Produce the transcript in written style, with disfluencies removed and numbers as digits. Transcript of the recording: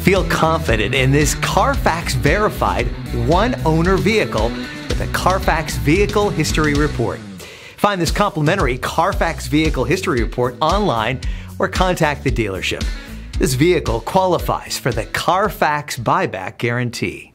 Feel confident in this Carfax verified one-owner vehicle with a Carfax Vehicle History Report. Find this complimentary Carfax Vehicle History Report online or contact the dealership. This vehicle qualifies for the Carfax Buyback Guarantee.